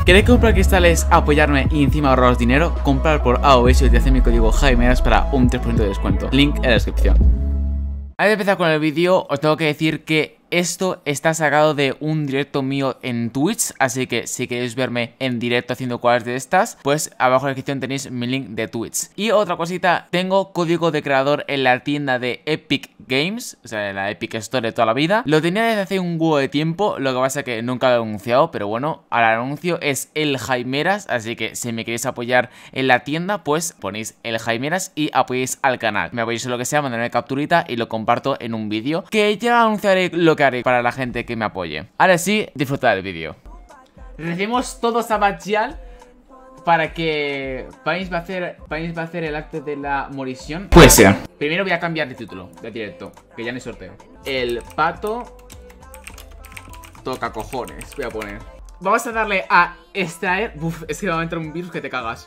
¿Queréis comprar cristales, apoyarme y encima ahorraros dinero? Comprar por AOS y utilizar mi código Jaimeras para un 3% de descuento. Link en la descripción. Antes de empezar con el vídeo, os tengo que decir que esto está sacado de un directo mío en Twitch, así que si queréis verme en directo haciendo cuáles de estas, pues abajo en la descripción tenéis mi link de Twitch. Y otra cosita, tengo código de creador en la tienda de Epic Games, o sea, en la Epic Store de toda la vida. Lo tenía desde hace un huevo de tiempo, lo que pasa es que nunca lo he anunciado, pero bueno, ahora el anuncio es el Jaimeras, así que si me queréis apoyar en la tienda, pues ponéis el Jaimeras y apoyéis al canal. Me apoyéis en lo que sea, mandarme capturita y lo comparto en un vídeo, que ya anunciaré lo que haré para la gente que me apoye. Ahora sí, disfrutad del vídeo. Recibimos todos a Bachal para que País va a hacer el acto de la morición. Puede ser. Primero voy a cambiar de título de directo, que ya no hay sorteo. El pato toca cojones. Voy a poner. Vamos a darle a extraer. Uf, es que va a entrar un virus que te cagas.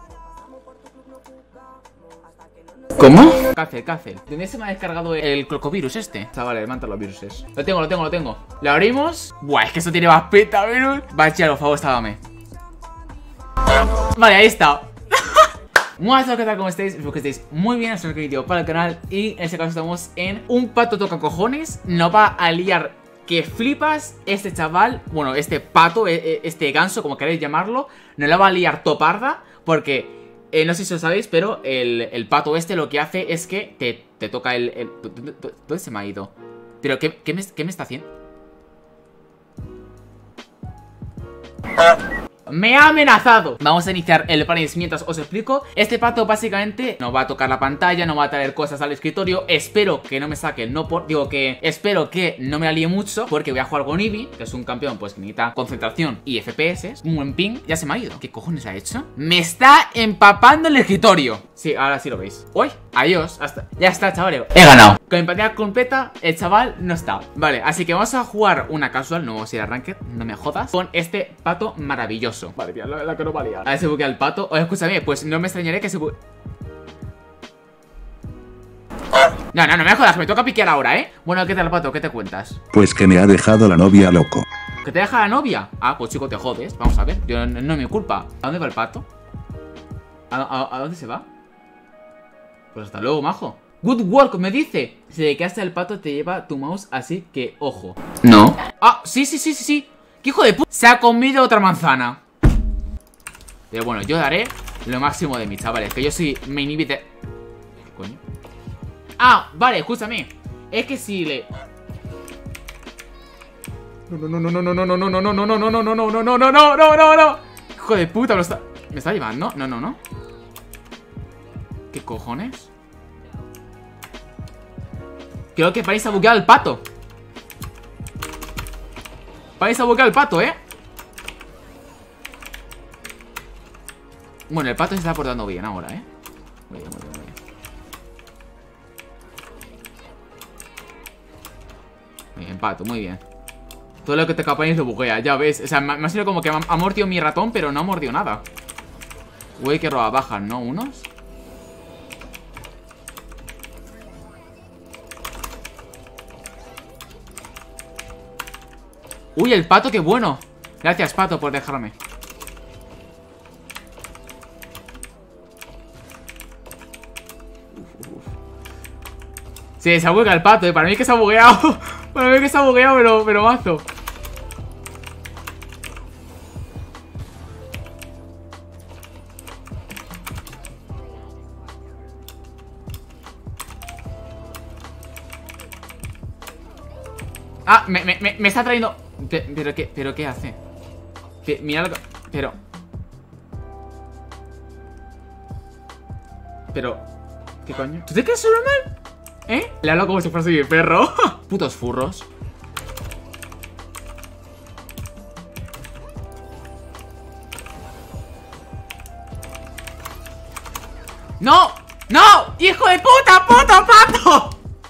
¿Cómo? Cárcel. ¿Dónde se me ha descargado el crocovirus este? Chavales, matan los viruses. Lo tengo. Lo abrimos. Buah, es que eso tiene más peta, virus. Vaya, por favor, sálvame. Vale, ahí está. Muy bien, ¿qué tal? ¿Cómo estáis? Espero que estéis muy bien. Es un vídeo para el canal. Y en este caso estamos en un pato toca cojones. Nos va a liar que flipas este chaval. Bueno, este pato, este ganso, como queréis llamarlo. Nos la va a liar toparda. Porque no sé si lo sabéis, pero el pato este lo que hace es que te toca ¿Dónde se me ha ido? ¿Pero qué me está haciendo? ¡Me ha amenazado! Vamos a iniciar el Panis mientras os explico. Este pato básicamente no va a tocar la pantalla, no va a traer cosas al escritorio. Espero que no me saque el no por... Digo que espero que no me la líe mucho, porque voy a jugar con Eevee, que es un campeón pues que necesita concentración y FPS. Un buen ping. Ya se me ha ido. ¿Qué cojones ha hecho? ¡Me está empapando el escritorio! Sí, ahora sí lo veis. ¡Uy! Adiós. Ya está, chavales. He ganado. Con empatía completa, el chaval no está. Vale, así que vamos a jugar una casual. No vamos a ir a ranked, no me jodas. Con este pato maravilloso. Vale, tía, la que no va a liar. A ver, se buquea el pato. Oye, escúchame, pues no me extrañaré que se buquee. No me jodas, que me toca piquear ahora, ¿eh? Bueno, ¿qué tal, pato? ¿Qué te cuentas? Pues que me ha dejado la novia loco. ¿Que te deja la novia? Ah, pues chico, te jodes. Vamos a ver, no es mi culpa. ¿A dónde va el pato? ¿A dónde se va? Pues hasta luego, majo. Good work, me dice. Si de que hasta el pato te lleva tu mouse, así que ojo. No. Ah, sí. ¿Qué hijo de puta? Se ha comido otra manzana. Pero bueno, yo daré lo máximo de mí, chavales. Que yo soy main inhibitor. ¿Qué coño? Ah, vale, escúchame. Es que si le... No. Hijo de puta, ¿me está llevando? No. ¿Qué cojones? Creo que Paris ha bugueado al pato. Paris ha bugueado al pato, ¿eh? Bueno, el pato se está portando bien ahora, ¿eh? Muy bien. Muy bien, pato, muy bien. Todo lo que te Paris lo buguea, ya ves. O sea, me ha sido como que ha mordido mi ratón, pero no ha mordido nada. Uy, que roba bajan, ¿no? Unos. Uy, el pato, qué bueno. Gracias, pato, por dejarme. Sí, se ha bugueado el pato, para mí que se ha bugueado. Para mí que se ha bugueado, pero mazo. Ah, me está trayendo... ¿Pero qué hace? Mira lo que... Pero... ¿Qué coño? ¿Tú te crees normal? ¿Eh? Le hablo como si fuese mi perro. Putos furros. ¡No! ¡Hijo de puta, puto pato!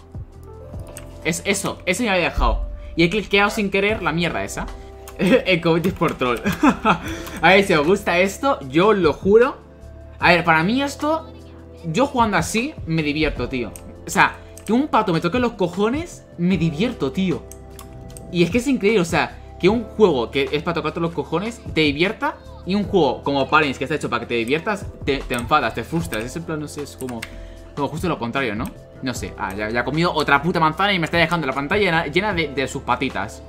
Eso me había dejado. Y he cliqueado sin querer la mierda esa. El COVID es por troll. A ver, si os gusta esto, yo lo juro. A ver, para mí esto, yo jugando así, me divierto, tío. O sea, que un pato me toque los cojones, me divierto, tío. Y es que es increíble, o sea, que un juego que es para tocarte los cojones te divierta, y un juego como Parents que está hecho para que te diviertas, te enfadas, te frustras. Es en plan, no sé, es como justo lo contrario, ¿no? No sé, ya he comido otra puta manzana y me está dejando la pantalla llena de sus patitas.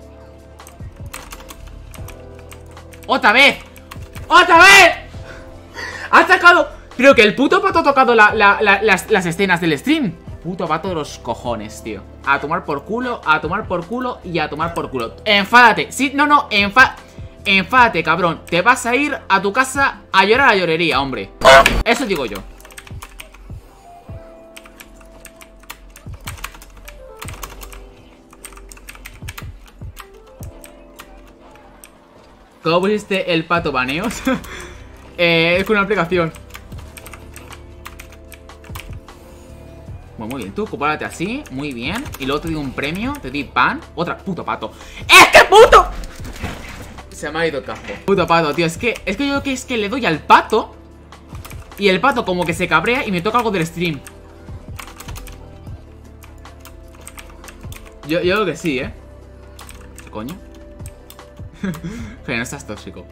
¡Otra vez! ¡Otra vez! ¡Ha sacado! Creo que el puto pato ha tocado las escenas del stream. Puto pato de los cojones, tío. A tomar por culo, a tomar por culo y a tomar por culo. Enfádate. Sí, no, enfádate, cabrón. Te vas a ir a tu casa a llorar a la llorería, hombre. Eso digo yo. ¿Cómo pusiste el pato baneos? Es con una aplicación. Bueno, muy bien, tú compárate así, muy bien. Y luego te di un premio, te di pan. Otra, puto pato. ¡Este puto! Se me ha ido el casco. Puto pato, tío, es que yo creo que es que le doy al pato y el pato como que se cabrea y me toca algo del stream. Yo creo que sí, ¿eh? ¿Qué coño? Pero no estás tóxico.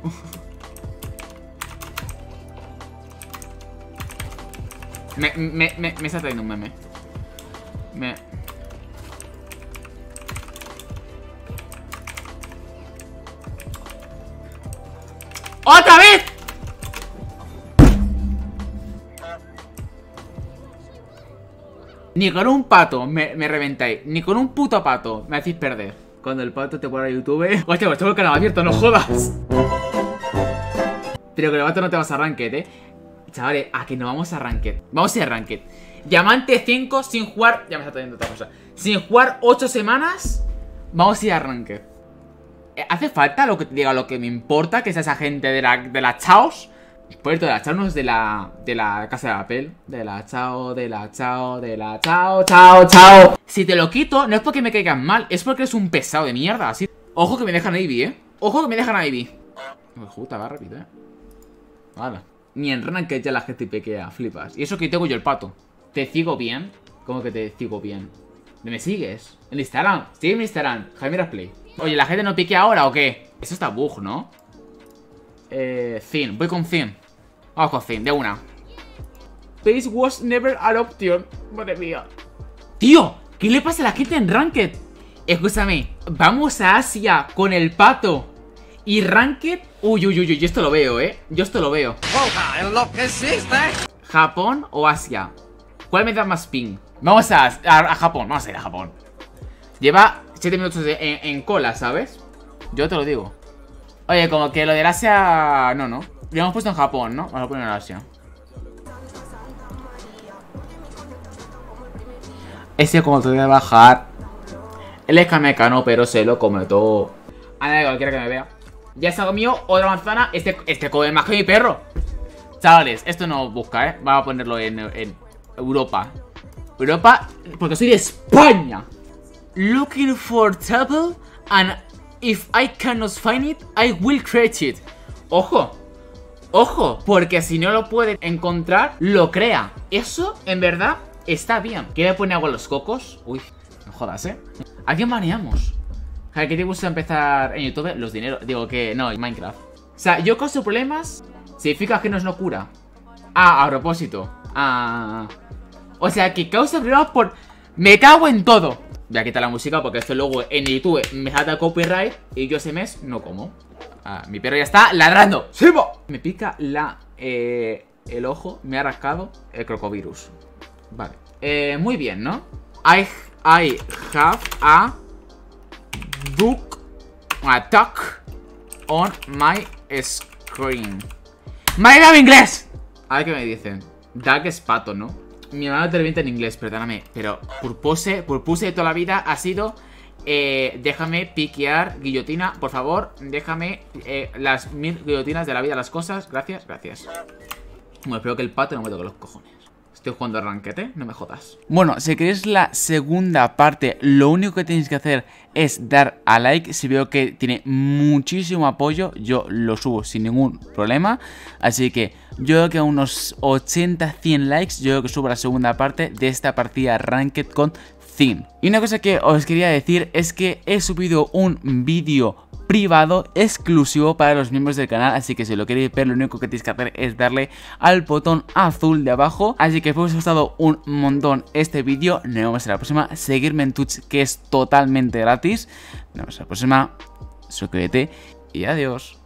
Me está trayendo un meme. ¡Otra vez! Ni con un pato me reventáis. Ni con un puto pato me hacéis perder. Cuando el pato te pone a YouTube. Hostia, pues tengo el canal abierto, no jodas. Pero que el pato no te vas a Ranked, Chavales, a que no vamos a Ranked. Vamos a ir a Ranked. Diamante 5 sin jugar. Ya me está trayendo otra cosa. Sin jugar 8 semanas. Vamos a ir a Ranked. ¿Hace falta lo que te diga lo que me importa? Que es esa gente de la Chaos. Por cierto, de la Chaos no es de la Casa de Papel. De la Chao. Chao. Si te lo quito, no es porque me caigan mal. Es porque eres un pesado de mierda. Así. Ojo que me dejan Ivy, Ojo que me dejan Ivy. Justa, va rápido, Vale. Ni en Ranked ya la gente pequea, flipas. Y eso que tengo yo el pato. ¿Te sigo bien? ¿Cómo que te sigo bien? ¿Me sigues? ¿En Instagram? Sigue en Instagram, Jaime Play. Oye, ¿la gente no piquea ahora o qué? Eso está bug, ¿no? Thin, voy con Thin. Vamos con Thin, de una. This was never an option. Madre mía. Tío, ¿qué le pasa a la gente en Ranked? Escúchame, vamos a Asia con el pato. Y Ranked. Uy, yo esto lo veo, Yo esto lo veo. ¿Japón o Asia? ¿Cuál me da más ping? Vamos a Japón, vamos a ir a Japón. Lleva 7 minutos en cola, ¿sabes? Yo te lo digo. Oye, como que lo del Asia... No. Lo hemos puesto en Japón, ¿no? Vamos a poner en Asia. Ese como te voy a bajar. Él es Kamekano, pero se lo come todo. A nadie cualquiera que me vea. Ya se ha comido otra manzana. Este come más que mi perro. Chavales, esto no busca, Vamos a ponerlo en Europa. Europa, porque soy de España. Looking for trouble, and if I cannot find it, I will create it. Ojo, porque si no lo puede encontrar, lo crea. Eso, en verdad, está bien. ¿Qué le pone agua a los cocos? Uy, no jodas, ¿A quién baneamos? ¿A qué te gusta empezar en YouTube? Los dineros, digo que no, en Minecraft. O sea, yo causo problemas, significa que no cura. A propósito. O sea, que causa problemas por... Me cago en todo. Voy a quitar la música porque esto luego en YouTube me salta copyright y yo ese mes no como. Mi perro ya está ladrando. ¡Sibo! Me pica el ojo, me ha rascado el crocovirus. Vale. Muy bien, ¿no? I have a duck attack on my screen. ¡Madre mía, inglés! A ver qué me dicen. Duck es pato, ¿no? Mi hermano te lo en inglés, perdóname. Pero purpose de toda la vida ha sido déjame piquear guillotina, por favor. Déjame las 1000 guillotinas de la vida, las cosas. Gracias. Bueno, espero que el pato no me toque los cojones. Estoy jugando a Ranked, no me jodas. Bueno, si queréis la segunda parte, lo único que tenéis que hacer es dar a like. Si veo que tiene muchísimo apoyo, yo lo subo sin ningún problema. Así que yo creo que a unos 80-100 likes, yo creo que subo la segunda parte de esta partida Ranked con Thin. Y una cosa que os quería decir es que he subido un vídeo privado exclusivo para los miembros del canal, así que si lo queréis ver lo único que tenéis que hacer es darle al botón azul de abajo. Así que espero que os haya gustado un montón este vídeo, nos vemos en la próxima, seguirme en Twitch que es totalmente gratis, nos vemos en la próxima, suscríbete y adiós.